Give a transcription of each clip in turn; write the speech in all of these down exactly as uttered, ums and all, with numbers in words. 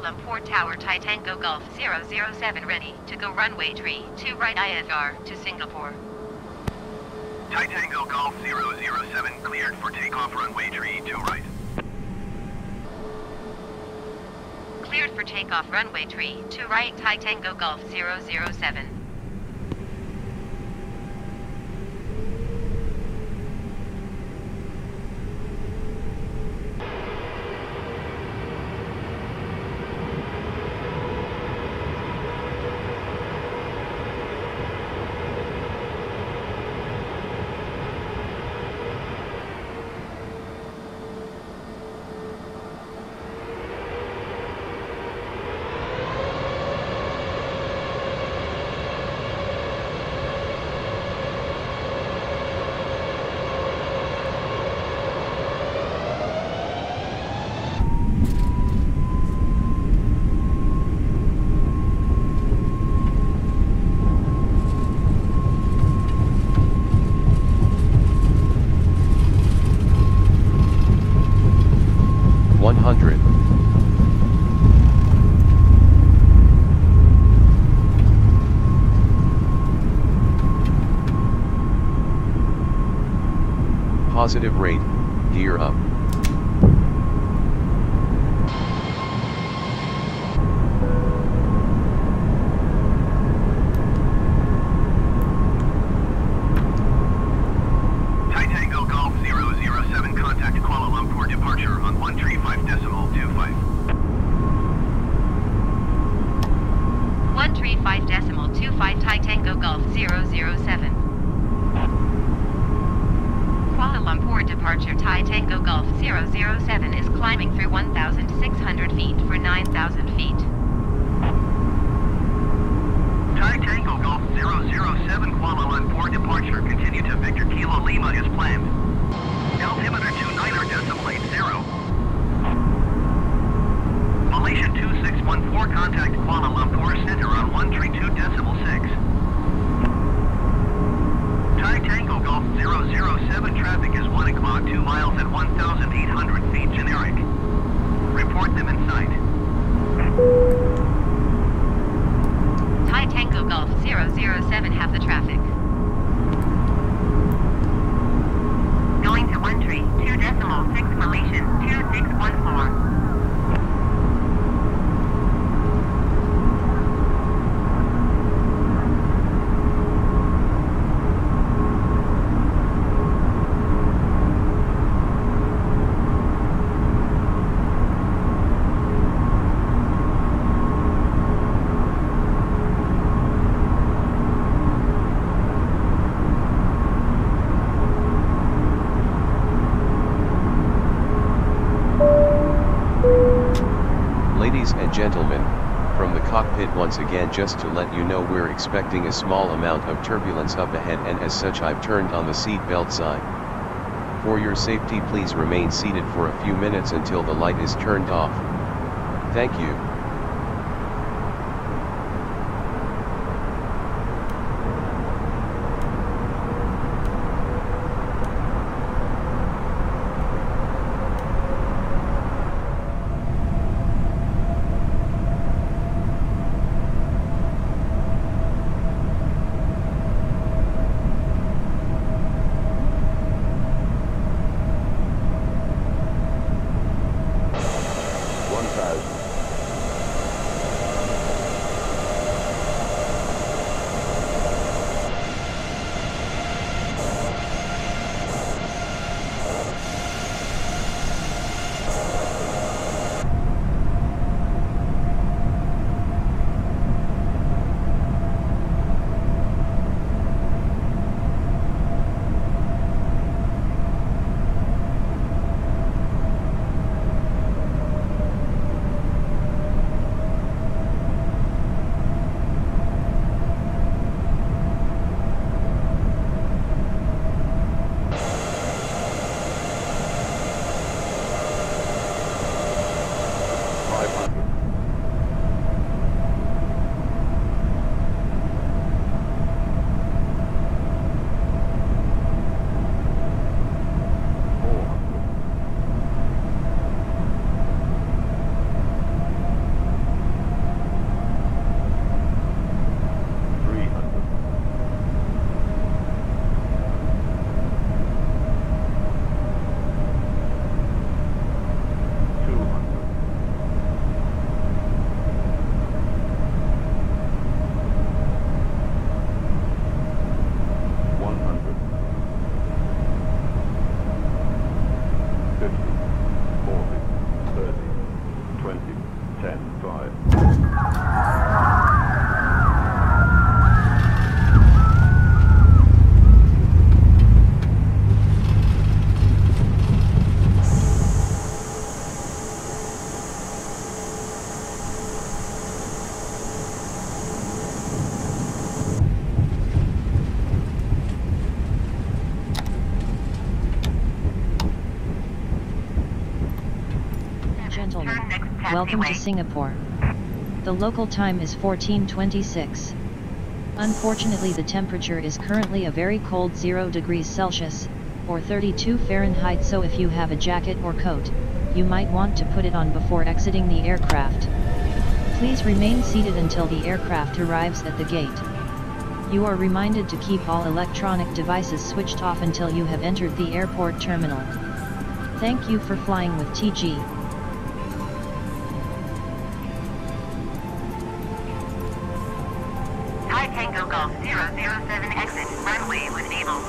Lumpur Tower Thai Tango Golf zero zero seven ready to go runway three two right I F R to Singapore. Thai Tango Golf zero zero seven cleared for takeoff runway three two right. Cleared for takeoff runway three two right Thai Tango Golf zero zero seven. one hundred. Positive rate, gear up. Thai Tango Golf zero zero seven contact Kuala Lumpur departure on one three five decimal two five. one three five decimal two five Thai Tango Golf zero zero seven. Kuala Lumpur departure Thai Tango Golf zero zero seven is climbing through one thousand six hundred feet for nine thousand feet. Thai Tango Golf zero zero seven Kuala Lumpur departure continue to Victor Kilo Lima is planned. Altimeter two niner decimal eight zero. Malaysian two six one four contact Kuala Lumpur center on one three two decimal six. Thai Tango Golf zero zero seven traffic is one o'clock two miles at one thousand eight hundred feet generic. Report them in sight. Thai Tango Golf zero zero seven have the traffic. Going to one three two decimal six Malaysian two six one four. Ladies and gentlemen, from the cockpit once again just to let you know we're expecting a small amount of turbulence up ahead, and as such I've turned on the seat belt sign. For your safety please remain seated for a few minutes until the light is turned off. Thank you. one thousand. Welcome to taxiway. Singapore. The local time is fourteen twenty-six. Unfortunately, the temperature is currently a very cold zero degrees Celsius, or thirty-two Fahrenheit, so if you have a jacket or coat, you might want to put it on before exiting the aircraft. Please remain seated until the aircraft arrives at the gate. You are reminded to keep all electronic devices switched off until you have entered the airport terminal. Thank you for flying with T G. Thai Tango Golf zero zero seven exit, runway when able.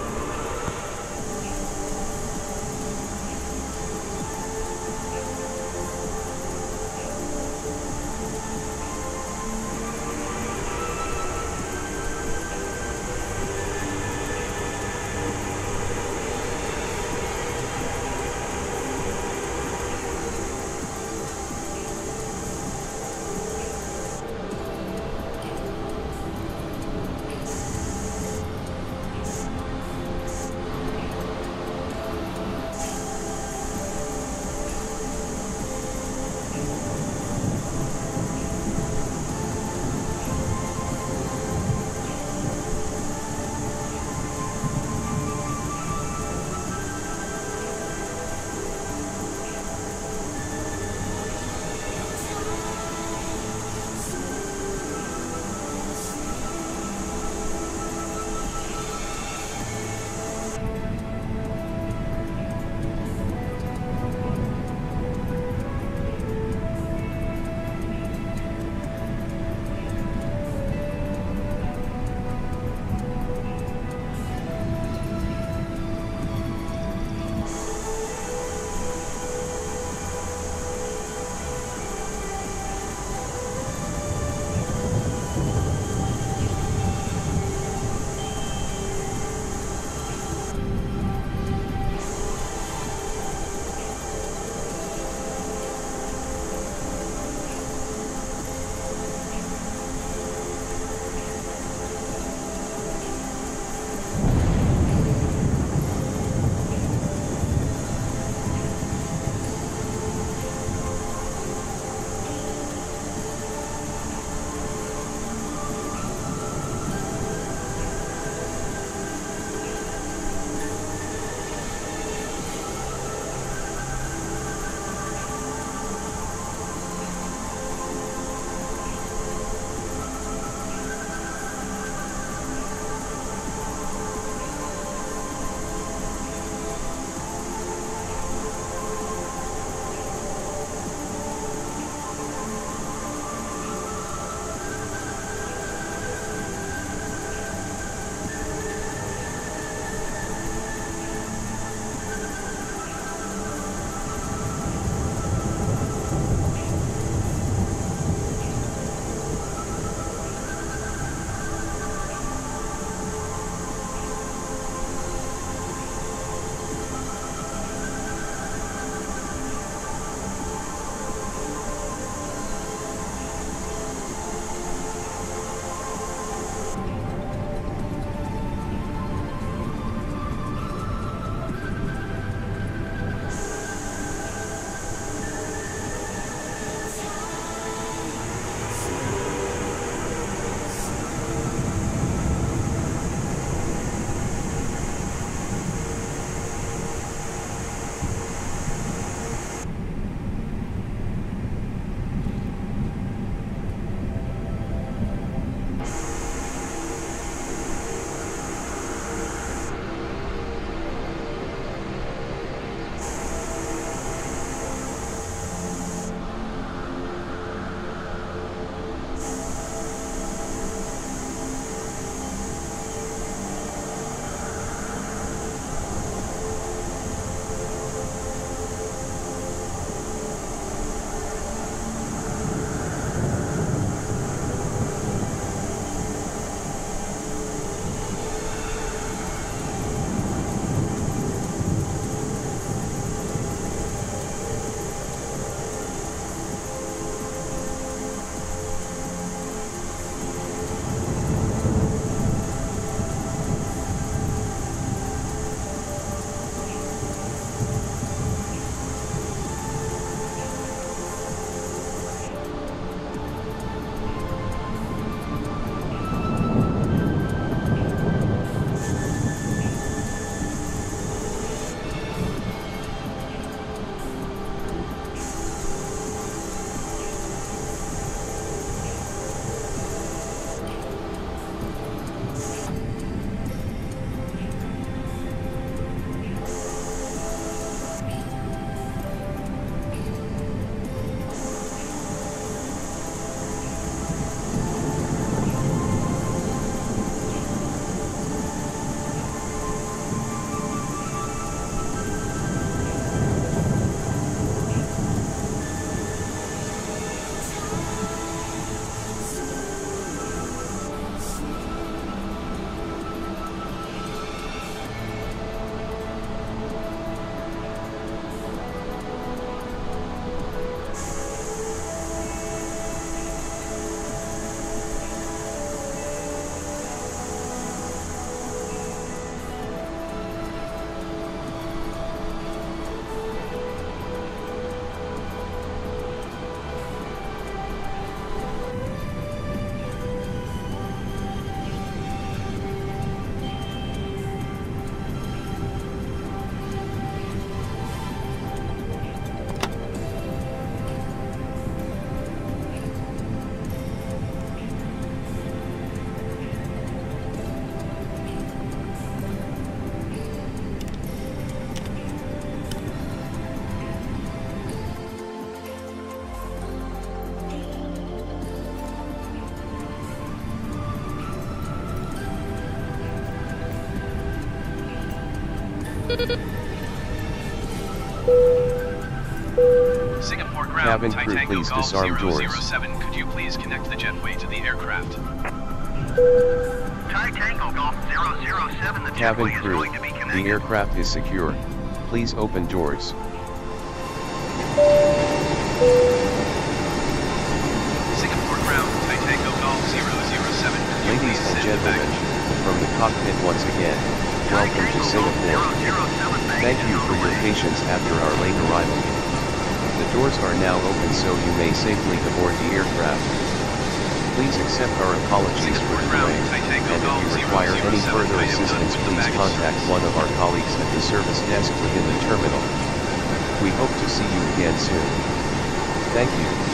Singapore ground, Cabin crew, Titango please Golf disarm zero zero doors. seven, could you please connect the jetway to the aircraft? Thai Tango Golf zero zero seven, the Cabin jetway is crew, going to be the connected. aircraft is secure. Please open doors. Singapore ground, Titango Golf zero zero seven, could you Ladies please and send gentlemen, evacuation? from the cockpit once again, Thai welcome to Tango Golf Singapore. zero zero seven, Thank baggage you is on for the your way. patience after our late arrival. The doors are now open so you may safely aboard the aircraft. Please accept our apologies for the delay, and if you require any further assistance, please contact one of our colleagues at the service desk within the terminal. We hope to see you again soon. Thank you.